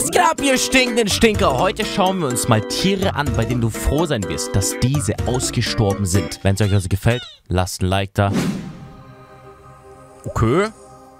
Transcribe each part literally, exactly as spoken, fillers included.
Was geht ab, ihr stinkenden Stinker? Heute schauen wir uns mal Tiere an, bei denen du froh sein wirst, dass diese ausgestorben sind. Wenn es euch also gefällt, lasst ein Like da. Okay.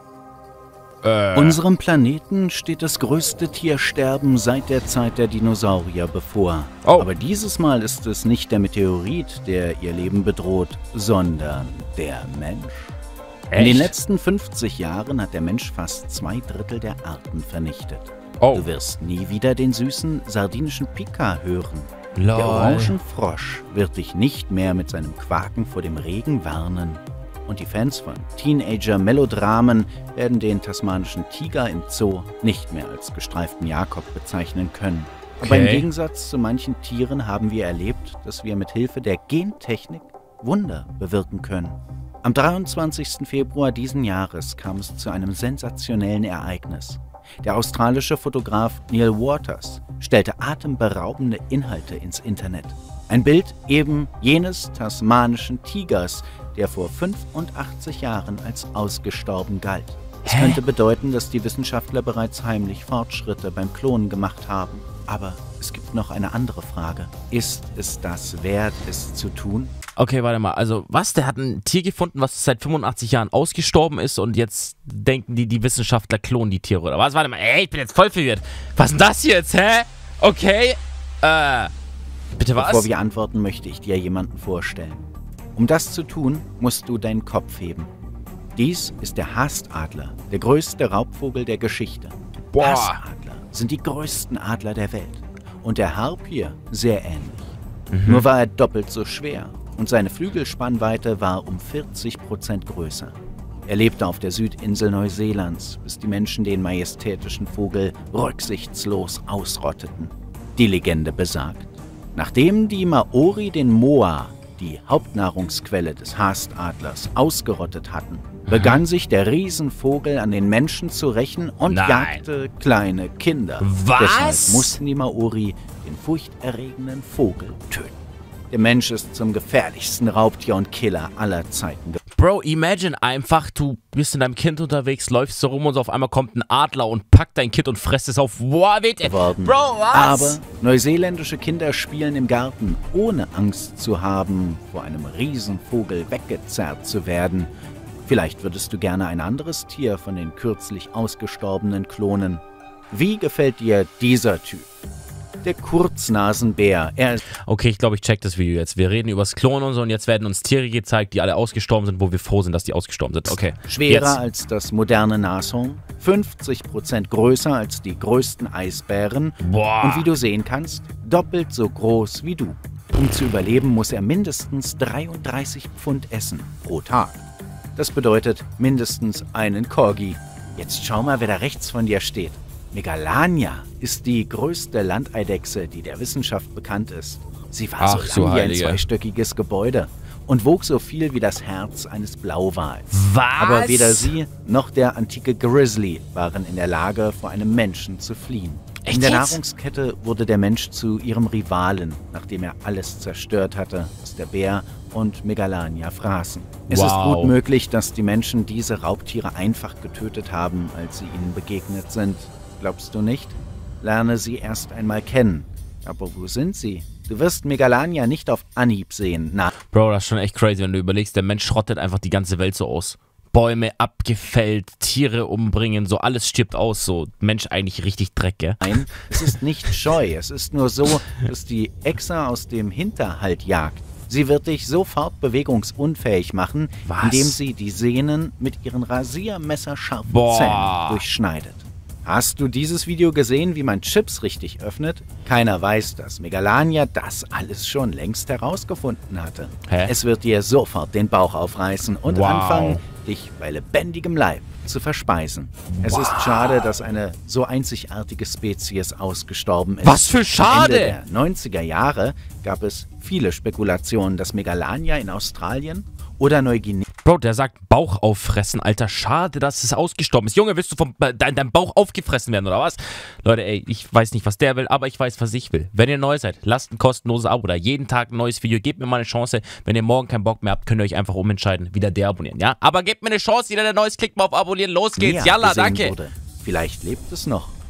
Äh. Unserem Planeten steht das größte Tiersterben seit der Zeit der Dinosaurier bevor. Oh. Aber dieses Mal ist es nicht der Meteorit, der ihr Leben bedroht, sondern der Mensch. Echt? In den letzten fünfzig Jahren hat der Mensch fast zwei Drittel der Arten vernichtet. Oh. Du wirst nie wieder den süßen sardinischen Pika hören. Lol. Der Orangenfrosch wird dich nicht mehr mit seinem Quaken vor dem Regen warnen. Und die Fans von Teenager-Melodramen werden den tasmanischen Tiger im Zoo nicht mehr als gestreiften Jakob bezeichnen können. Aber im Okay. Gegensatz zu manchen Tieren haben wir erlebt, dass wir mit Hilfe der Gentechnik Wunder bewirken können. Am dreiundzwanzigsten Februar diesen Jahres kam es zu einem sensationellen Ereignis. Der australische Fotograf Neil Waters stellte atemberaubende Inhalte ins Internet. Ein Bild eben jenes tasmanischen Tigers, der vor fünfundachtzig Jahren als ausgestorben galt. Es Hä? könnte bedeuten, dass die Wissenschaftler bereits heimlich Fortschritte beim Klonen gemacht haben. Aber es gibt noch eine andere Frage. Ist es das wert, es zu tun? Okay, warte mal. Also, was? Der hat ein Tier gefunden, was seit fünfundachtzig Jahren ausgestorben ist und jetzt denken die, die Wissenschaftler klonen die Tiere, oder was? Warte mal. Ey, ich bin jetzt voll verwirrt. Was ist denn das jetzt, hä? Okay. Äh. Bitte was? Bevor wir antworten, möchte ich dir jemanden vorstellen. Um das zu tun, musst du deinen Kopf heben. Dies ist der Haastadler, der größte Raubvogel der Geschichte. Boah. Haastadler sind die größten Adler der Welt. Und der Harpier sehr ähnlich. Mhm. Nur war er doppelt so schwer und seine Flügelspannweite war um vierzig Prozent größer. Er lebte auf der Südinsel Neuseelands, bis die Menschen den majestätischen Vogel rücksichtslos ausrotteten. Die Legende besagt, nachdem die Maori den Moa, die Hauptnahrungsquelle des Haastadlers, ausgerottet hatten, begann sich der Riesenvogel an den Menschen zu rächen und Nein. jagte kleine Kinder. Was? Deshalb mussten die Maori den furchterregenden Vogel töten. Der Mensch ist zum gefährlichsten Raubtier und Killer aller Zeiten geworden. Bro, imagine einfach, du bist in deinem Kind unterwegs, läufst so rum und so auf einmal kommt ein Adler und packt dein Kind und frisst es auf. Wow, weht er. Geworden. Bro, was? Aber neuseeländische Kinder spielen im Garten, ohne Angst zu haben, vor einem Riesenvogel weggezerrt zu werden. Vielleicht würdest du gerne ein anderes Tier von den kürzlich ausgestorbenen klonen. Wie gefällt dir dieser Typ? Der Kurznasenbär. Er ist Okay, ich glaube, ich check das Video jetzt. Wir reden über das Klonen und so und jetzt werden uns Tiere gezeigt, die alle ausgestorben sind, wo wir froh sind, dass die ausgestorben sind. Okay. schwerer Jetzt. als das moderne Nashorn, fünfzig Prozent größer als die größten Eisbären Boah. und wie du sehen kannst, doppelt so groß wie du. Um zu überleben, muss er mindestens dreiunddreißig Pfund essen pro Tag. Das bedeutet mindestens einen Corgi. Jetzt schau mal, wer da rechts von dir steht. Megalania ist die größte Landeidechse, die der Wissenschaft bekannt ist. Sie war Ach, so so lang wie ein Heilige. zweistöckiges Gebäude und wog so viel wie das Herz eines Blauwals. Was? Aber weder sie noch der antike Grizzly waren in der Lage, vor einem Menschen zu fliehen. Echt in der jetzt? Nahrungskette wurde der Mensch zu ihrem Rivalen, nachdem er alles zerstört hatte, was der Bär und Megalania fraßen. Es Wow. ist gut möglich, dass die Menschen diese Raubtiere einfach getötet haben, als sie ihnen begegnet sind. Glaubst du nicht? Lerne sie erst einmal kennen. Aber wo sind sie? Du wirst Megalania nicht auf Anhieb sehen. Na, Bro, das ist schon echt crazy, wenn du überlegst, der Mensch schrottet einfach die ganze Welt so aus. Bäume abgefällt, Tiere umbringen, so alles stirbt aus, so Mensch eigentlich richtig Dreck, gell? nein, es ist nicht scheu. Es ist nur so, dass die Echse aus dem Hinterhalt jagt. Sie wird dich sofort bewegungsunfähig machen, Was? indem sie die Sehnen mit ihren rasiermesserscharfen Boah. Zähnen durchschneidet. Hast du dieses Video gesehen, wie man Chips richtig öffnet? Keiner weiß, dass Megalania das alles schon längst herausgefunden hatte. Hä? Es wird dir sofort den Bauch aufreißen und Wow. anfangen, dich bei lebendigem Leib zu verspeisen. Es Wow. ist schade, dass eine so einzigartige Spezies ausgestorben ist. Was für schade! Ende der neunziger Jahre gab es viele Spekulationen, dass Megalania in Australien oder Neuguinea Bro, der sagt Bauch auffressen, Alter, schade, dass es ausgestorben ist. Junge, willst du von äh, dein, deinem Bauch aufgefressen werden, oder was? Leute, ey, ich weiß nicht, was der will, aber ich weiß, was ich will. Wenn ihr neu seid, lasst ein kostenloses Abo da. Jeden Tag ein neues Video, gebt mir mal eine Chance. Wenn ihr morgen keinen Bock mehr habt, könnt ihr euch einfach umentscheiden, wieder deabonnieren, ja? Aber gebt mir eine Chance, jeder, der Neues, klickt mal auf Abonnieren, los geht's, näher yalla, gesehen danke. wurde. Vielleicht lebt es noch.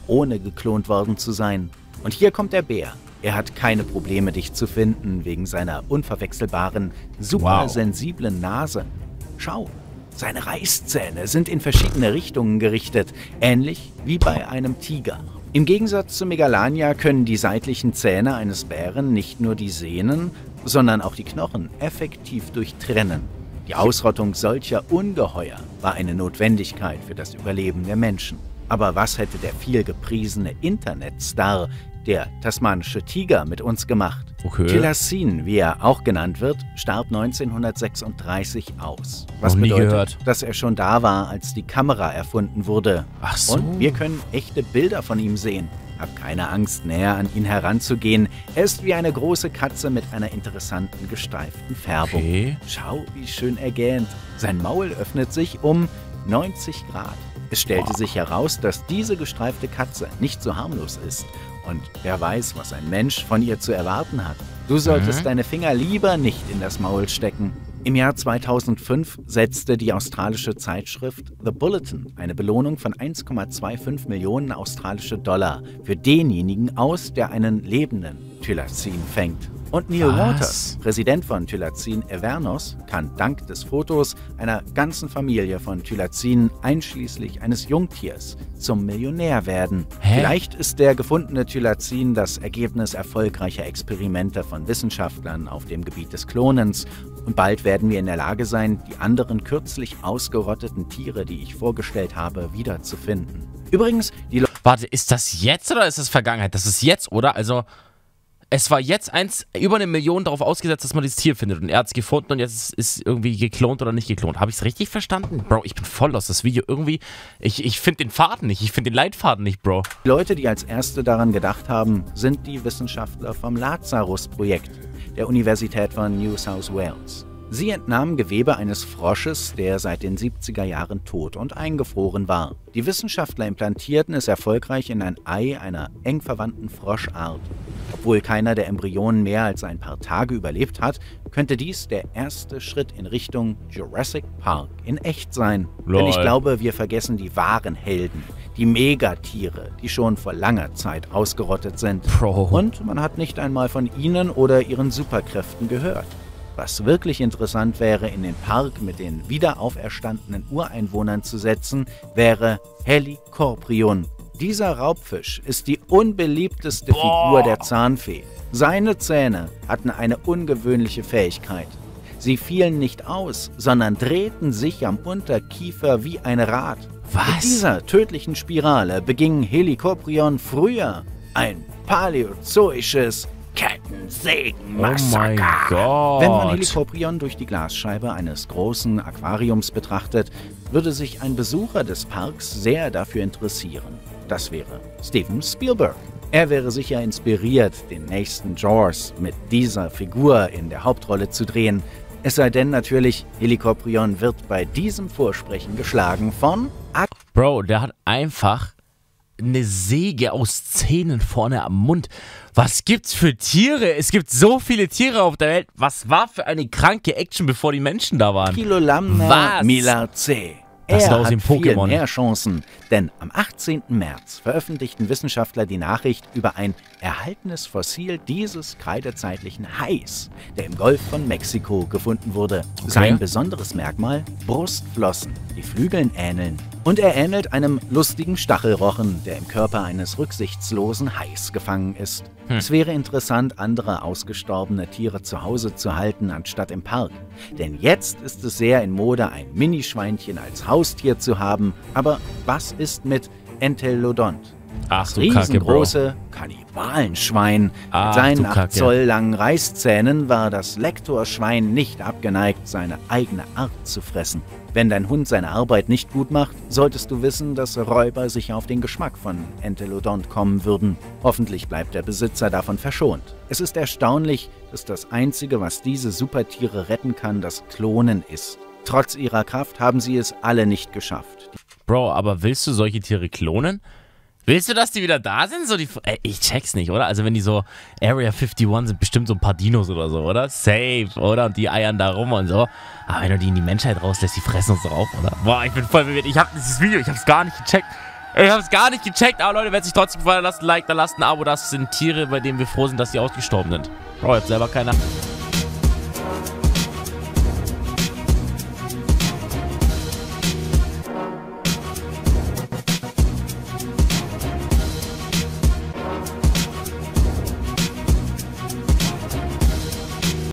ohne geklont worden zu sein. Und hier kommt der Bär. Er hat keine Probleme, dich zu finden, wegen seiner unverwechselbaren, supersensiblen Nase. Schau, seine Reißzähne sind in verschiedene Richtungen gerichtet, ähnlich wie bei einem Tiger. Im Gegensatz zu Megalania können die seitlichen Zähne eines Bären nicht nur die Sehnen, sondern auch die Knochen effektiv durchtrennen. Die Ausrottung solcher Ungeheuer war eine Notwendigkeit für das Überleben der Menschen. Aber was hätte der vielgepriesene Internetstar, der tasmanische Tiger, mit uns gemacht? Okay. Thylacine, wie er auch genannt wird, starb neunzehnhundertsechsunddreißig aus. Was Noch nie bedeutet, gehört. dass er schon da war, als die Kamera erfunden wurde. Ach so. Und wir können echte Bilder von ihm sehen. Hab keine Angst, näher an ihn heranzugehen. Er ist wie eine große Katze mit einer interessanten, gestreiften Färbung. Okay. Schau, wie schön er gähnt. Sein Maul öffnet sich um neunzig Grad. Es stellte sich heraus, dass diese gestreifte Katze nicht so harmlos ist. Und wer weiß, was ein Mensch von ihr zu erwarten hat. Du solltest Mhm. deine Finger lieber nicht in das Maul stecken. Im Jahr zweitausendfünf setzte die australische Zeitschrift The Bulletin eine Belohnung von eins Komma fünfundzwanzig Millionen australische Dollar für denjenigen aus, der einen lebenden Thylacine fängt. Und Neil Was? Waters, Präsident von Thylacine Evernos, kann dank des Fotos einer ganzen Familie von Thylacinen, einschließlich eines Jungtiers, zum Millionär werden. Hä? Vielleicht ist der gefundene Thylacin das Ergebnis erfolgreicher Experimente von Wissenschaftlern auf dem Gebiet des Klonens. Und bald werden wir in der Lage sein, die anderen kürzlich ausgerotteten Tiere, die ich vorgestellt habe, wiederzufinden. Übrigens, die Le Warte, ist das jetzt oder ist das Vergangenheit? Das ist jetzt, oder? Also, es war jetzt eins, über eine Million darauf ausgesetzt, dass man dieses Tier findet. Und er hat es gefunden und jetzt ist es irgendwie geklont oder nicht geklont. Habe ich es richtig verstanden? Bro, ich bin voll aus das Video irgendwie. Ich, ich finde den Faden nicht. Ich finde den Leitfaden nicht, Bro. Leute, die als Erste daran gedacht haben, sind die Wissenschaftler vom Lazarus-Projekt der Universität von New South Wales. Sie entnahmen Gewebe eines Frosches, der seit den siebziger Jahren tot und eingefroren war. Die Wissenschaftler implantierten es erfolgreich in ein Ei einer eng verwandten Froschart. Obwohl keiner der Embryonen mehr als ein paar Tage überlebt hat, könnte dies der erste Schritt in Richtung Jurassic Park in echt sein. Lol. Denn ich glaube, wir vergessen die wahren Helden, die Megatiere, die schon vor langer Zeit ausgerottet sind. Bro. Und man hat nicht einmal von ihnen oder ihren Superkräften gehört. Was wirklich interessant wäre, in den Park mit den wiederauferstandenen Ureinwohnern zu setzen, wäre Helicoprion. Dieser Raubfisch ist die unbeliebteste Figur der Zahnfee. Seine Zähne hatten eine ungewöhnliche Fähigkeit. Sie fielen nicht aus, sondern drehten sich am Unterkiefer wie ein Rad. Was? Mit dieser tödlichen Spirale beging Helicoprion früher ein paläozoisches Kettensägenmassaker. Oh mein Gott. Wenn man Helicoprion durch die Glasscheibe eines großen Aquariums betrachtet, würde sich ein Besucher des Parks sehr dafür interessieren. Das wäre Steven Spielberg. Er wäre sicher inspiriert, den nächsten Jaws mit dieser Figur in der Hauptrolle zu drehen. Es sei denn natürlich, Helicoprion wird bei diesem Vorsprechen geschlagen von... Ak Bro, der hat einfach eine Säge aus Zähnen vorne am Mund. Was gibt's für Tiere? Es gibt so viele Tiere auf der Welt. Was war für eine kranke Action, bevor die Menschen da waren? Kilolamna Was? milarce. Das Er sieht aus hat wie ein viel Pokémon. mehr Chancen, denn am achtzehnten März veröffentlichten Wissenschaftler die Nachricht über ein erhaltenes Fossil dieses kreidezeitlichen Hais, der im Golf von Mexiko gefunden wurde. Okay. Sein besonderes Merkmal? Brustflossen, die Flügeln ähneln. Und er ähnelt einem lustigen Stachelrochen, der im Körper eines rücksichtslosen Hais gefangen ist. Hm. Es wäre interessant, andere ausgestorbene Tiere zu Hause zu halten, anstatt im Park. Denn jetzt ist es sehr in Mode, ein Minischweinchen als Haustier zu haben. Aber was ist mit Entelodont? Ach Das du Kacke, Bro. riesengroße Kannibalenschwein. Ach, Mit seinen du Kacke. acht Zoll langen Reißzähnen war das Lektorschwein nicht abgeneigt, seine eigene Art zu fressen. Wenn dein Hund seine Arbeit nicht gut macht, solltest du wissen, dass Räuber sicher auf den Geschmack von Entelodont kommen würden. Hoffentlich bleibt der Besitzer davon verschont. Es ist erstaunlich, dass das Einzige, was diese Supertiere retten kann, das Klonen ist. Trotz ihrer Kraft haben sie es alle nicht geschafft. Bro, aber willst du solche Tiere klonen? Willst du, dass die wieder da sind? So die, ey, ich check's nicht, oder? Also wenn die so Area einundfünfzig sind bestimmt so ein paar Dinos oder so, oder? Safe, oder? Und die eiern da rum und so. Aber wenn du die in die Menschheit rauslässt, die fressen uns doch auf, oder? Boah, ich bin voll verwirrt. Ich hab dieses Video, ich hab's gar nicht gecheckt. Ich hab's gar nicht gecheckt, aber Leute, wenn es euch trotzdem gefallen hat, lasst ein Like, da lasst ein Abo. Das sind Tiere, bei denen wir froh sind, dass sie ausgestorben sind. Bro, ich hab selber keine...